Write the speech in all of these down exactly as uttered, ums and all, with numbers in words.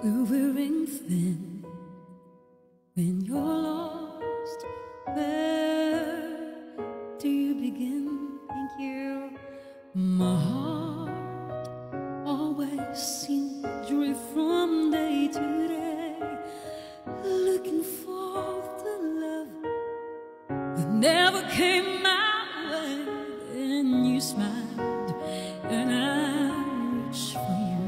wearing thin when you're lost. Where do you begin? Thank you. My heart always seems to drift from day to day, looking for the love that never came my way. And you smiled, and I reached for you.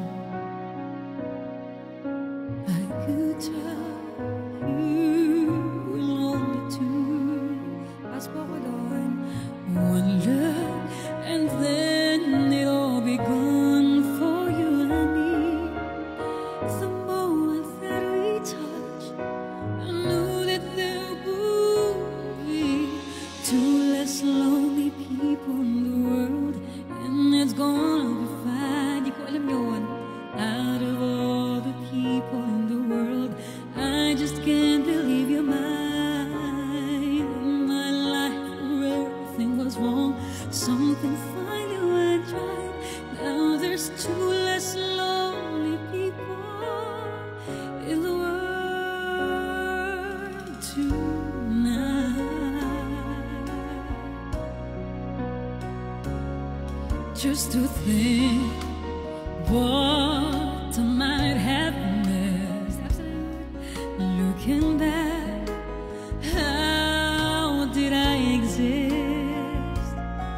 I could tell you belonged to. That's what we're doing. One look, and then it all begun for you and me. The moment that we touched, I knew that there would be two less lonely people in the world, and it's gonna be fine. Di ko alam yun. Out of all the people in the world, I just can't believe you're mine. In my life where everything was wrong, something finally went right. Now there's two less lonely people in the world tonight. Just to think what I might have missed. Looking back, how did I exist?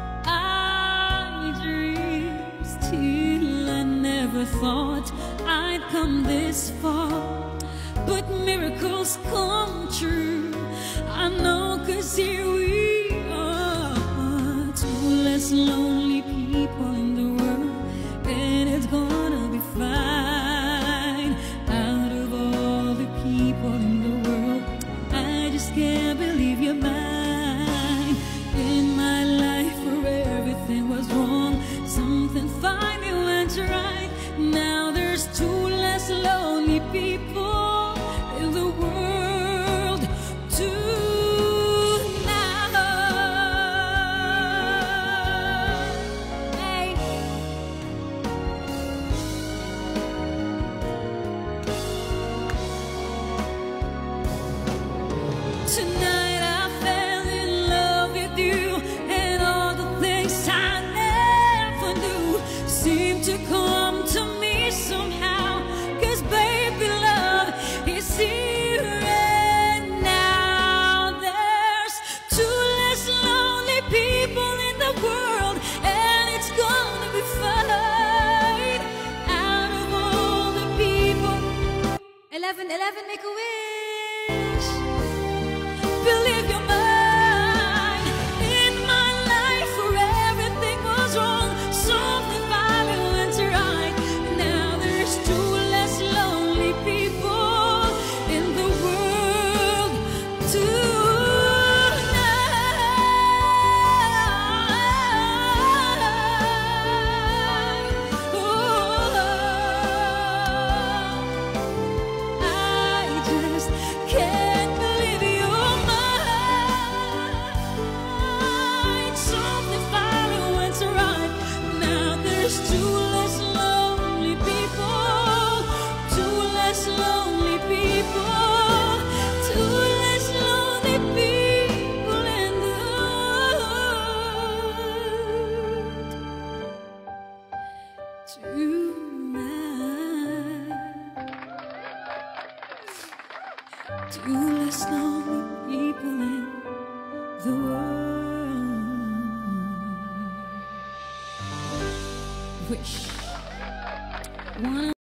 I dreamed still, I never thought I'd come this far. But miracles come true, I know, 'cause here we are. Two less lonely people in the world, and it's gonna be fine. Out of all the people in the world, I just can't believe you're mine. In my life where everything was wrong, something finally went right. Now there's two less lonely people in the world tonight. Hey. Tonight I fell in love with you, and all the things I never knew seem to come to me somehow. 'Cause baby, love is here and now. There's two less lonely people in the world, and it's gonna be fine. Out of all the people, eleven, eleven, make a wish. Believe you're mine. In my life where everything was wrong, something finally went right. Now there's two less lonely people in the world tonight. Oh, I just can't believe you're mine. Something finally went right. Now there's two less lonely people, two less lonely people, two less lonely people in the world tonight. Two less lonely people in the world. Wish. One